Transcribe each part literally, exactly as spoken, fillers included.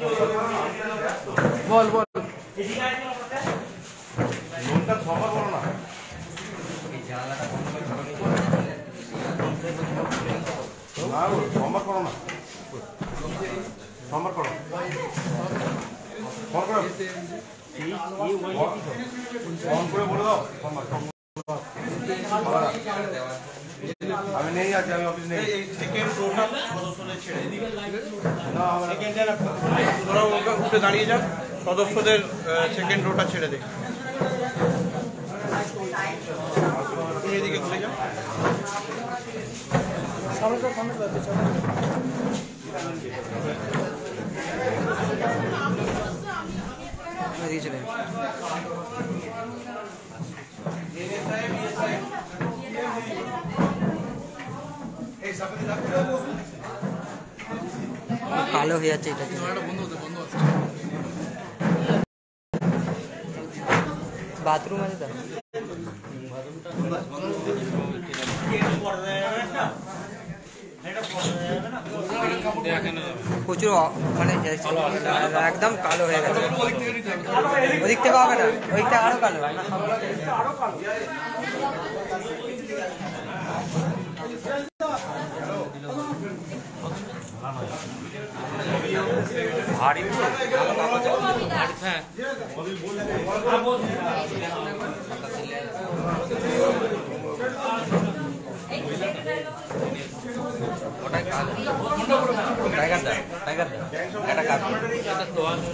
বল বল লোনটা সবার বড় না না সোমবার করো না সোমবার করো ফোন করো ফোন করে বলে দাও সোমবার আমি নেই আছি আমি অফিস নেই সেকেন্ড রোটা সদস্যদের ছেড়ে না সেকেন্ডের তোরা উঠে দাঁড়িয়ে যান সদস্যদের সেকেন্ড রোটা ছেড়ে দে তুমি এদিকে ঘুরে যাও সামনে তো সামনে যাবে চলো এদিকে চলে কালো হয়ে যাচ্ছে এটা বাথরুম আছে তো প্রচুর মানে একদম কালো হয়ে গেছে ওদিক থেকে হবে না ওদিক থেকে আরো কালো ভারী হ্যাঁ ওটাই কাজ টাইগার দা টাইগার দা এটা কাজ এটা তো আর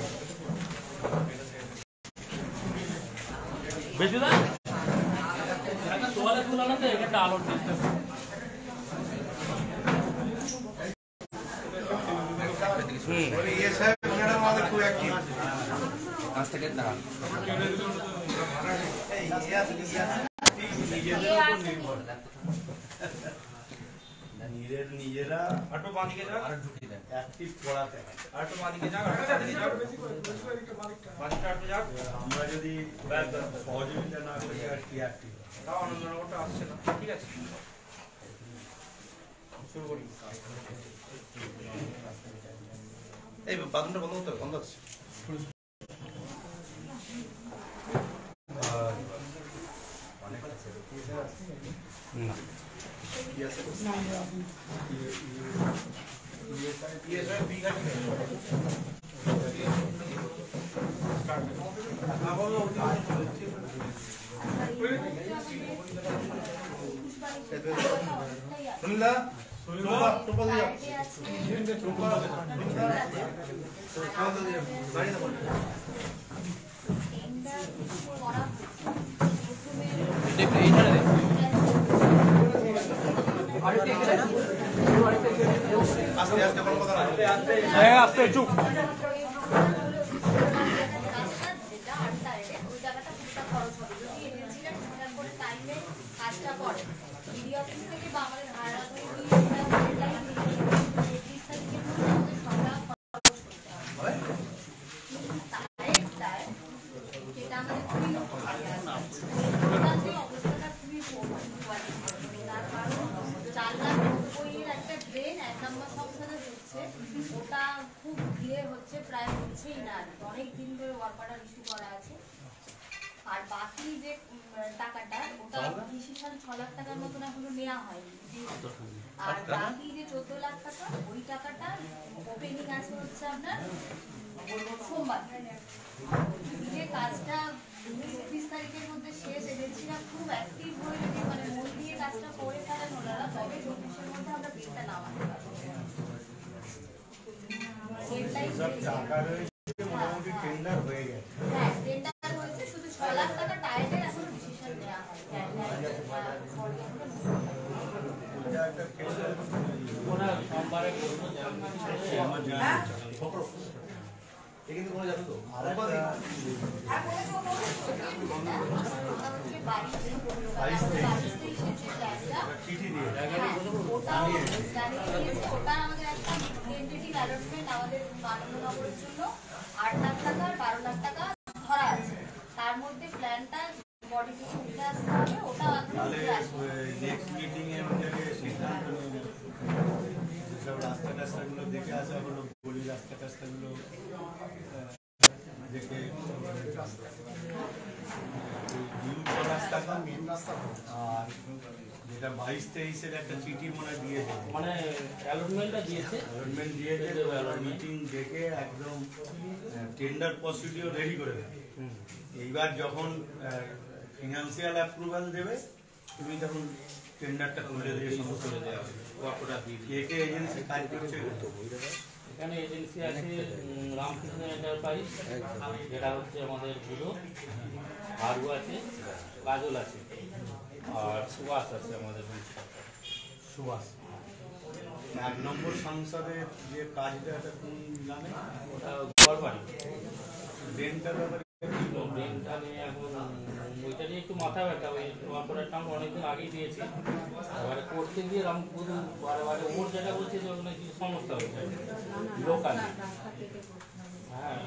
বেশি না এটা তোয়ালে তুলানো তো এটা আলো দিতে হুম ये सब मैडम वाले कोई एक्टिव आज तक कितना নিজের নিজেরা অটো বাঁধিকে যাক আর ঢুকে দেন অ্যাক্টিভ করাতে হয় অটো বাঁধিকে যাক অটো বাঁধিকে যাক বাঁধিকে অটো যাক আমরা যদি সহযোগিতা না করি আর কি অ্যাক্টিভ তাও আনন্দনগরটা আসছে না ঠিক আছে শুরু করি এই বাথরুমটা বন্ধ করতে বন্ধ আছে অনেক আছে না Yes, sir. Yes, sir. We got it. Start. Now, what do you do? Sunila, Tupa, Tupa, Tupa, আস্তে আস্তে বড় কথা না হ্যাঁ আস্তে চুপ আর বাকি যে টাকাটা ওটা ডিসিশন ছ লাখ টাকার মতন এখনো নেওয়া হয়নি আর বাকি যে চোদ্দ লাখ টাকা ওই টাকাটা ওপেনিং আছে হচ্ছে আপনার সোমবার যে কাজটা উনত্রিশ তারিখের মধ্যে শেষ এজেন্সিরা খুব অ্যাক্টিভ হয়ে যদি মানে মন দিয়ে কাজটা করে ফেলেন ওনারা তবে চব্বিশের মধ্যে আমরা বিলটা নামাতে পারবো মোটামুটি টেন্ডার হয়ে গেছে হ্যাঁ টেন্ডার হয়েছে শুধু ছ লাখ টাকা টায়ারের এখনো ডিসিশন নেওয়া হয় ওনা সোমবারে করব আমার জানা এখানে কোন যাবে তো আর বাইশ চিঠি দিয়ে ওটা আমাদের একটা টেন্টেটিভ অ্যালটমেন্ট আমাদের আনন্দনগরের জন্য আট লাখ টাকা আর বারো লাখ টাকা ধরা আছে তার মধ্যে প্ল্যানটা বডি থেকে উঠে আসতে হবে ওটা নেক্সট মিটিং এ আমাদের সিদ্ধান্ত নিয়ে যেসব রাস্তা টাস্তাগুলো দেখে আসা হলো বলি রাস্তা টাস্তাগুলো দেখে রাস্তাটা মেন রাস্তা আর যেটা বাইশ তেইশের একটা চিঠি মনে দিয়েছে মানে অ্যালটমেন্টটা দিয়েছে অ্যালটমেন্ট দিয়েছে মিটিং ডেকে একদম টেন্ডার প্রসিডিওর রেডি করে দেয় এইবার যখন ফিনান্সিয়াল অ্যাপ্রুভাল দেবে তুমি তখন টেন্ডারটা তুলে দিয়ে শুরু করে দেওয়া হবে কতটা দিয়ে কে এজেন্সি কাজ করছে এখানে এজেন্সি আছে রামকৃষ্ণ এন্টারপ্রাইজ যেটা হচ্ছে আমাদের বুধো আরু আছে কাজল আছে আর সুভাষ আছে আমাদের সুভাষ এক নম্বর সংসদের যে কাজটা এটা কোন জানে ওটা ঘর বাড়ি ড্রেনটার ব্যাপারে ড্রেনটা নিয়ে এখন ওইটা নিয়ে একটু মাথা ব্যথা ওই অপারেটর আমরা অনেকদিন আগেই দিয়েছি এবারে করতে গিয়ে রামপুর বারে বারে ওর যেটা বলছে যে ওখানে কিছু সমস্যা হয়েছে লোকাল হ্যাঁ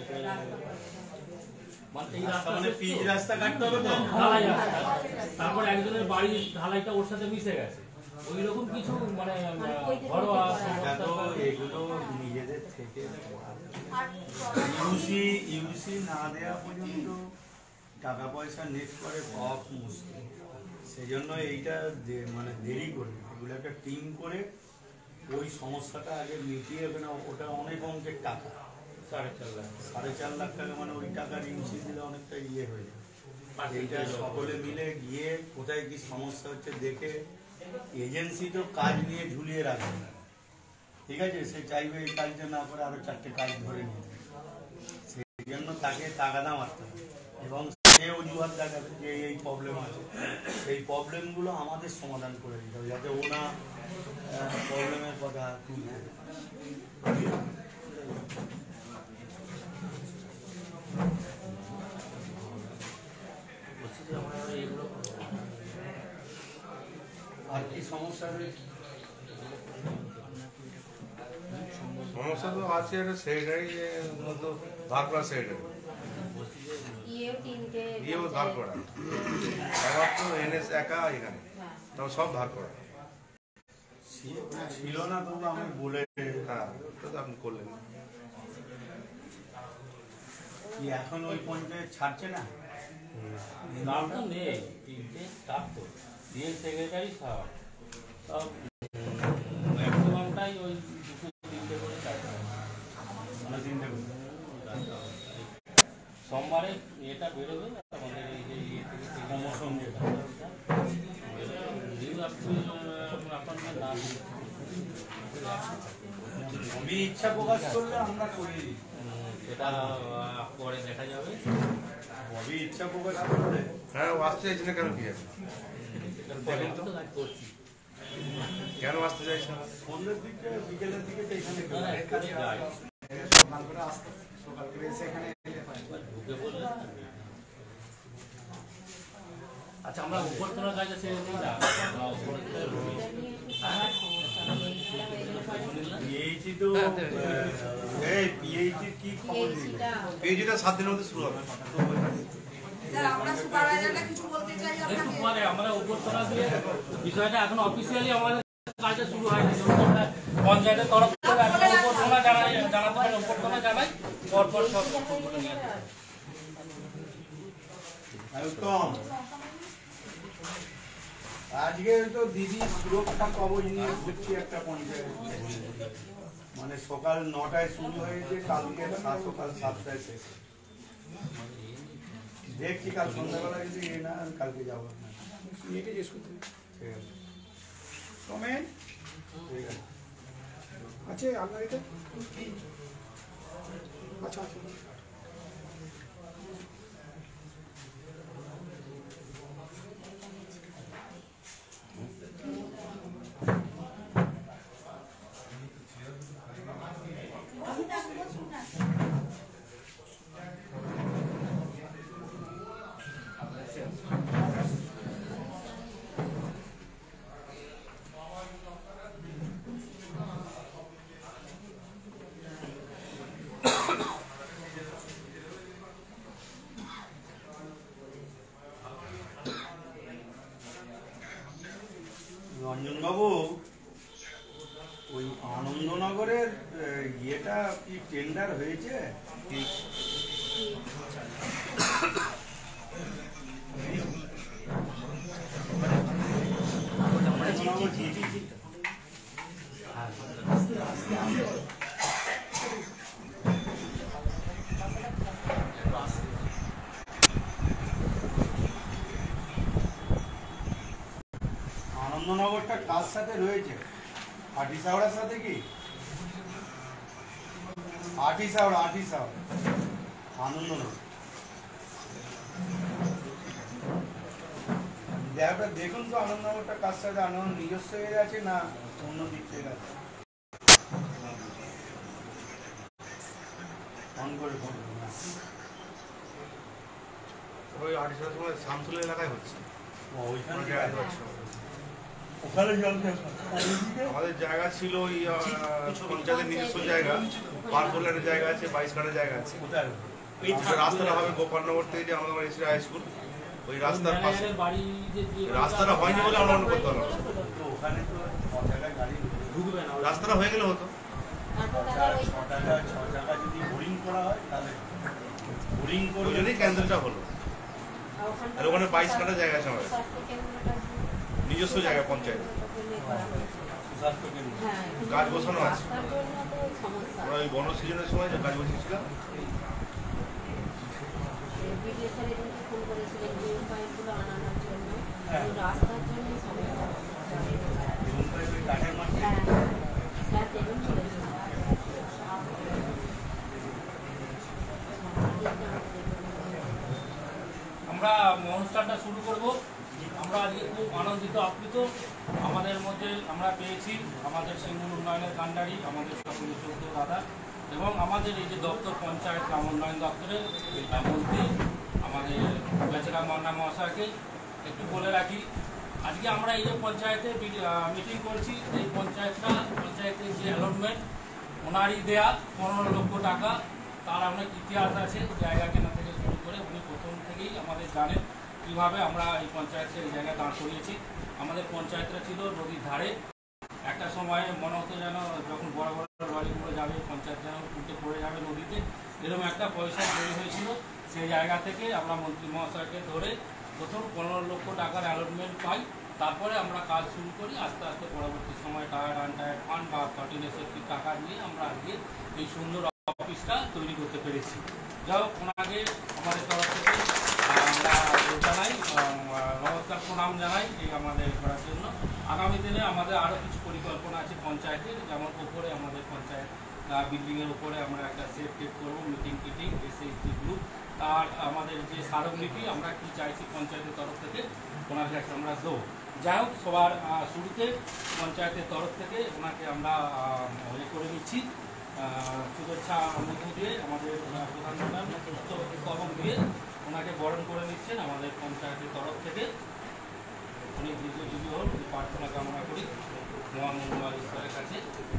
মানে এই রাস্তা মানে পিচ রাস্তা কাটতে হবে তো ঢালাই রাস্তা তারপর একজনের বাড়ির ঢালাইটা ওর সাথে মিশে গেছে ওই রকম কিছু মানে ঘরোয়া এগুলো নিজেদের থেকে ইউসি ইউসি না দেওয়া পর্যন্ত টাকা পয়সা নেট করে পাওয়া মুশকিল সেই জন্য এইটা মানে দেরি করে এগুলো একটা টিম করে ওই সমস্যাটা আগে মিটিয়ে না ওটা অনেক অঙ্কের টাকা সাড়ে চার লাখ সাড়ে চার লাখ টাকা মানে ওই টাকার ইউসি দিলে অনেকটা ইয়ে হয়ে যায় এইটা সকলে মিলে গিয়ে কোথায় কি সমস্যা হচ্ছে দেখে এজেন্সি তো কাজ নিয়ে ঝুলিয়ে রাখবে ঠিক আছে সে চাইবে এই কাজটা না করে আরো চারটে কাজ ধরে নিয়ে সেই জন্য তাকে তাগাদা মারতে হবে এবং সে অজুহাত দেখাবে যে এই প্রবলেম আছে সেই প্রবলেমগুলো আমাদের সমাধান করে দিতে হবে যাতে ও না প্রবলেমের কথা তুলবে আর কি সমস্যা রয়েছে সমস্যা তো আছে একটা সেটাই মতো ভাগ করা সেটাই দিয়েও ভাগ করা আমার তো এনএস একা এখানে তবে সব ভাগ করা ছিল না তবু আমি বলে হ্যাঁ তো আপনি করলেন কি এখন ওই পঞ্চায়েত ছাড়ছে না নাম তো নেই তিনটে স্টাফ তো ডিএম সেক্রেটারি সব সব ম্যাক্সিমামটাই ওই দুটো তিনটে করে কাজ হয় মানে তিনটে সোমবারে এটা বেরোবে আমাদের এই যে ইয়ে থেকে প্রমোশন যেটা আমি ইচ্ছা প্রকাশ করলে আমরা করি সেটা পরে দেখা যাবে আমি ইচ্ছা প্রকাশ করলে হ্যাঁ ও আসতে চাইছি না কেন কি আছে দেখুন তো করছি কেন আসতে চাইছি না সন্ধ্যের দিকে বিকেলের দিকে তো এখানে সকাল করে আসতে সকাল করে এসে এখানে ঢুকে পড়লে আচ্ছা আমরা উপর তোলার কাজে ছেড়ে দিই না উপরে পিএইচডি তো এই পিএইচডি কি খবর দিল পিএইচডিটা সাত দিনের মধ্যে শুরু হবে একটু পরে আমরা উপর তোলা দিয়ে বিষয়টা এখন অফিসিয়ালি আমাদের কাজটা শুরু হয়নি পঞ্চায়েতের তরফ থেকে উপর তোলা জানাই জানাতে পারে উপর তোলা জানাই পরপর সব নিয়ে একদম আজকে তো দিদি সুরক্ষা কবচ নিয়ে ঘুরছি একটা পঞ্চায়েত মানে সকাল নটায় শুরু হয়েছে কালকে সকাল সাতটায় শেষ দেখছি কাল সন্ধ্যাবেলা যদি এ না কালকে যাবো ঠিক আছে কমেন ঠিক আছে আছে আলমারিতে আচ্ছা আচ্ছা বিচার হয়েছে? আনন্দনগরটা কার সাথে রয়েছে? আটিসাওড়ার সাথে কি? আটিসাওড়া আটিসাওড়া আনন্দনগর জায়গাটা দেখুন তো, আনন্দনগরটা কার সাথে? আনন্দ নিজস্ব এরিয়া আছে না অন্য দিক থেকে আছে? অন করে ফোন ওই আটিসাওড়ার সময় শামসুলের এলাকায় হচ্ছে। ওইখানে জায়গায় হচ্ছে। ওখানে জল আমাদের জায়গা ছিল ওই পঞ্চায়েতের নিজস্ব জায়গা, পার্কলের জায়গা আছে, বাইশ কাটার জায়গা আছে। কোথায়? রাস্তাটা হবে গোপালনগর থেকে যে আমাদের এসে হাই স্কুল, ওই রাস্তার পাশে। বাড়ি যে রাস্তাটা হয়নি বলে আমরা করতে পারলাম না। তো ওখানে তো ছ টাকা গাড়ি ঢুকবে না। রাস্তাটা হয়ে গেলে হতো। ছ টাকা ছ টাকা যদি বোরিং করা হয় তাহলে বোরিং ওই করে জন্যই ক্যান্সেলটা হলো। আর ওখানে বাইশ কাটা জায়গা আছে আমাদের, নিজস্ব জায়গা পঞ্চায়েত। স্বাস্থ্য কেন্দ্র গাছ বসানো আছে। আমরা ওই বন সিজনের সময় যে গাছ বসিয়েছিলাম, ফোন করেছিলেন নিউ পাইপগুলো আনানোর জন্য, রাস্তার জন্য সমস্যা। কাঠের মাটি হ্যাঁ স্যার দেবেন বলেছেন। আমরা অনুষ্ঠানটা শুরু করব। আমরা আজকে খুব আনন্দিত আপ্লুত। আমাদের মধ্যে আমরা পেয়েছি আমাদের সিঙ্গুর উন্নয়নের কাণ্ডারি, আমাদের সকলের চৌদ্দ দাদা এবং আমাদের এই যে দপ্তর পঞ্চায়েত গ্রাম উন্নয়ন দপ্তরের মন্ত্রী আমাদের বেচারা মান্না মহাশয়কে একটু বলে রাখি। আজকে আমরা এই যে পঞ্চায়েতে মিটিং করছি, এই পঞ্চায়েতটা পঞ্চায়েতের যে অ্যালটমেন্ট ওনারই দেয়া পনেরো লক্ষ টাকা, তার অনেক ইতিহাস আছে। জায়গা কেনা থেকে শুরু করে উনি প্রথম থেকেই আমাদের জানেন কীভাবে আমরা এই পঞ্চায়েতকে এই জায়গায় দাঁড় করিয়েছি। আমাদের পঞ্চায়েতটা ছিল নদীর ধারে। একটা সময়ে মনে হতো যেন যখন বড় বড় লরিগুলো যাবে পঞ্চায়েত যেন উঠে পড়ে যাবে নদীতে, এরকম একটা পয়সা তৈরি হয়েছিল। সেই জায়গা থেকে আমরা মন্ত্রী মহাশয়কে ধরে প্রথম পনেরো লক্ষ টাকার অ্যালটমেন্ট পাই। তারপরে আমরা কাজ শুরু করি। আস্তে আস্তে পরবর্তী সময় টায়ার আনটায়ার ফান্ড বা থার্টিন এসএসসির টাকা নিয়ে আমরা আজকে এই সুন্দর অফিসটা তৈরি করতে পেরেছি। যাই হোক, ওনাকে আমাদের তরফ থেকে আমরা জানাই নমস্কার, প্রণাম জানাই এই আমাদের করার জন্য। আগামী দিনে আমাদের আরও কিছু পরিকল্পনা আছে পঞ্চায়েতের, যেমন উপরে আমাদের পঞ্চায়েত বিল্ডিংয়ের উপরে আমরা একটা সেট টেট করবো, মিটিং টিটিং এসএসসি গ্রুপ, তার আমাদের যে স্মারকলিপি আমরা কী চাইছি পঞ্চায়েতের তরফ থেকে ওনার কাছে আমরা দেবো। যাই হোক, সবার শুরুতে পঞ্চায়েতের তরফ থেকে ওনাকে আমরা ইয়ে করে নিচ্ছি, শুভেচ্ছা মধ্য দিয়ে আমাদের প্রধানমন্ত্রী স্তবক দিয়ে ওনাকে বরণ করে নিচ্ছেন আমাদের পঞ্চায়েতের তরফ থেকে। উনি দীর্ঘজীবী হন, প্রার্থনা কামনা করি মহান মঙ্গল ঈশ্বরের কাছে।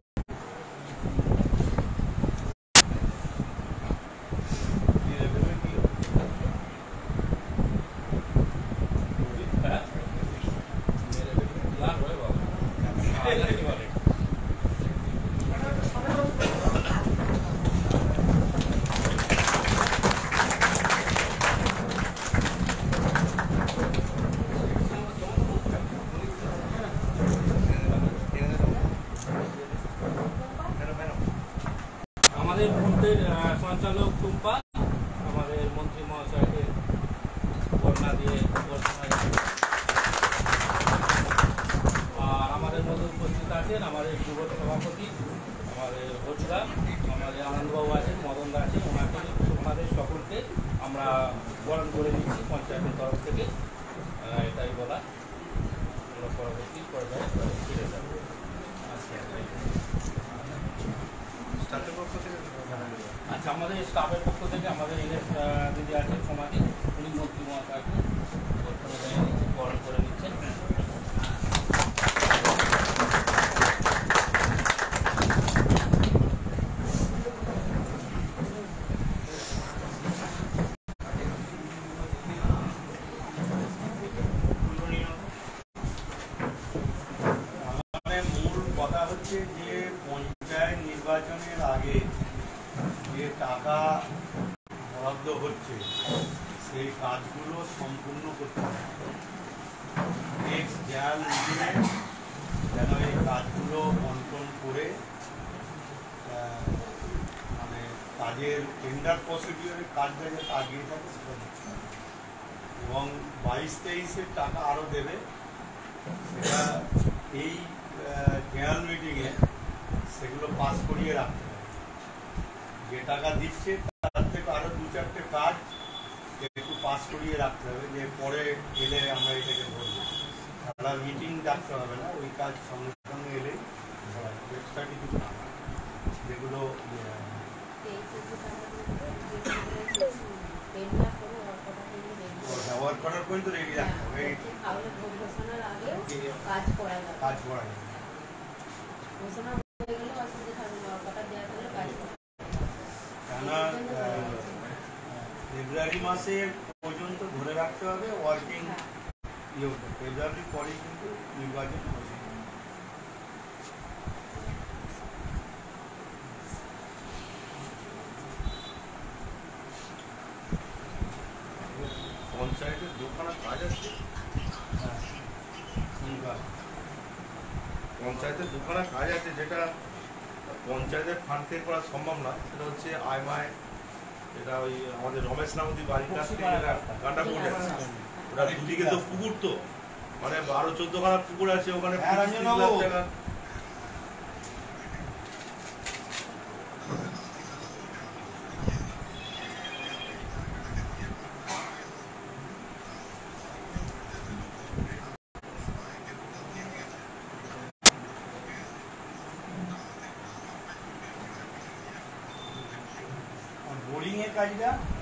আমাদের মুহূর্তের সঞ্চালক টুম্পা আমাদের মন্ত্রী মহাশয়কে বর্ণা দিয়ে আর আমাদের মধ্যে উপস্থিত আছেন আমাদের যুব সভাপতি আমাদের হজরা, আমাদের আনন্দবাবু আছেন, মদনদা আছেন। ওনাকে ওনাদের সকলকে আমরা বরণ করে নিচ্ছি পঞ্চায়েতের তরফ থেকে। এটাই বলা, আমরা পরবর্তী পর্যায়ে ফিরে যাব। আচ্ছা, আমাদের স্টাফের পক্ষ থেকে আমাদের এনএস দিদি আছেন সমাধি, উনি মন্ত্রী মহাশয়কে বরণ করে নিচ্ছেন। মূল কথা হচ্ছে যে পঞ্চায়েত নির্বাচনের আগে যে টাকা বরাদ্দ হচ্ছে সেই কাজগুলো সম্পূর্ণ করতে হবে। নেক্সট জেনারেল মিটিংয়ে যেন এই কাজগুলো বন্টন করে মানে কাজের টেন্ডার প্রসিডিওরের কাজটা যাতে আগিয়ে থাকে সেটা, এবং বাইশ তেইশের টাকা আরও দেবে সেটা এই জেনারেল মিটিংয়ে সেগুলো পাস করিয়ে রাখতে হবে। যে টাকা দিচ্ছে তার থেকে আরও দু চারটে কাজ একটু পাস করিয়ে রাখতে হবে, যে পরে এলে আমরা এটাকে ধরবো। তারা মিটিং ডাকতে হবে না, ওই কাজ সঙ্গে সঙ্গে এলেই এক্সট্রা কিছু যেগুলো ব্যবহার করার পর্যন্ত রেডি রাখতে হবে, কাজ করা যাবে। কেননা ফেব্রুয়ারি মাসে পর্যন্ত ধরে রাখতে হবে ওয়ার্কিং ইয়ে, ফেব্রুয়ারির পরে কিন্তু নির্বাচন হবে। পঞ্চায়েতের দুখানা কাজ আছে, পঞ্চায়েতের দুখানা কাজ আছে যেটা পঞ্চায়েতের ফান্ড থেকে করা সম্ভব না। সেটা হচ্ছে আইমায়, এটা ওই আমাদের রমেশ নামতি বাড়ির কাছ থেকে গান্ডা পুকুর আছে, ওটা দুদিকে তো পুকুর, তো মানে বারো চোদ্দ খানা পুকুর আছে ওখানে। বোরিং এর কাজটা